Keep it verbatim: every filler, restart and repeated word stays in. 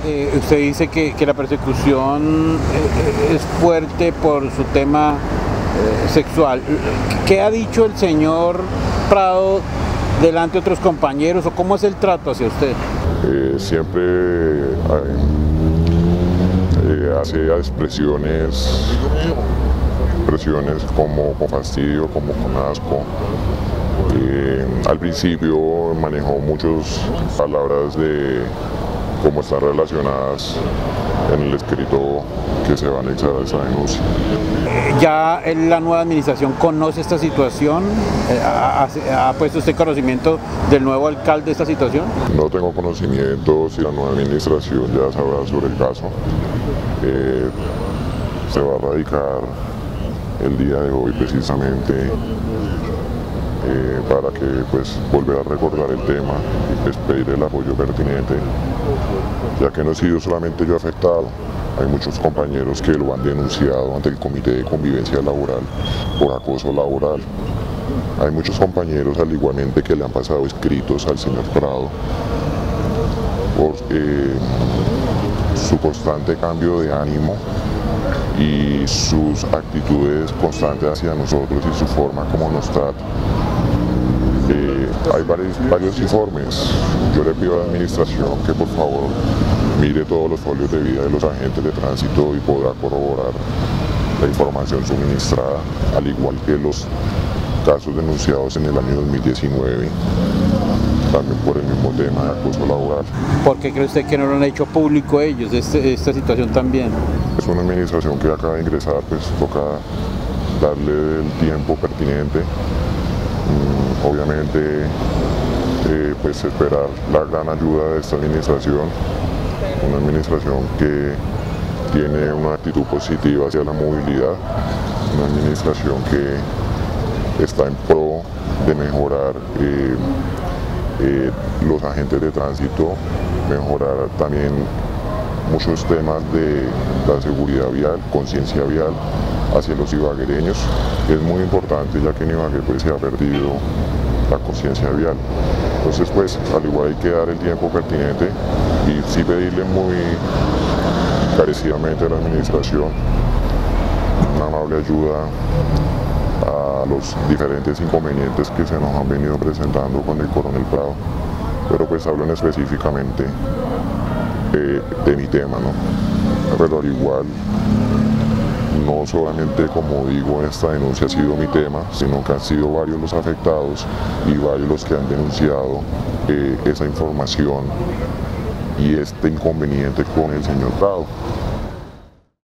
Eh, usted dice que, que la persecución eh, es fuerte por su tema eh, sexual. ¿Qué ha dicho el señor Prado delante de otros compañeros o cómo es el trato hacia usted? Eh, siempre eh, eh, hace expresiones, expresiones como con fastidio, como con asco. Eh, al principio manejó muchas palabras de cómo están relacionadas en el escrito que se va a anexar a esa denuncia. ¿Ya la nueva administración conoce esta situación? ¿Ha, ha, ha puesto usted conocimiento del nuevo alcalde de esta situación? No tengo conocimiento si la nueva administración ya sabrá sobre el caso. Eh, se va a radicar el día de hoy precisamente eh, para que pues volver a recordar el tema y pues, pedir el apoyo pertinente, ya que no he sido solamente yo afectado. Hay muchos compañeros que lo han denunciado ante el Comité de Convivencia Laboral por acoso laboral. Hay muchos compañeros al igualmente que le han pasado escritos al señor Prado por eh, su constante cambio de ánimo y sus actitudes constantes hacia nosotros y su forma como nos trata. Eh, hay varios, varios informes. Yo le pido a la administración que por favor mire todos los folios de vida de los agentes de tránsito y podrá corroborar la información suministrada, al igual que los casos denunciados en el año dos mil diecinueve, también por el mismo tema de acoso laboral. ¿Por qué cree usted que no lo han hecho público ellos, este, esta situación también? Es una administración que acaba de ingresar, pues toca darle el tiempo pertinente. Mm, obviamente, eh, pues esperar la gran ayuda de esta administración, una administración que tiene una actitud positiva hacia la movilidad, una administración que está en pro de mejorar eh, eh, los agentes de tránsito, mejorar también muchos temas de la seguridad vial, conciencia vial hacia los ibaguereños, que es muy importante ya que en Ibagué pues, se ha perdido la conciencia vial. Entonces pues al igual hay que dar el tiempo pertinente y sí pedirle muy encarecidamente a la administración una amable ayuda a los diferentes inconvenientes que se nos han venido presentando con el coronel Prado, pero pues hablan específicamente de, de mi tema, ¿no? Pero al igual, no solamente como digo, esta denuncia ha sido mi tema, sino que han sido varios los afectados y varios los que han denunciado eh, esa información y este inconveniente con el señor Prado.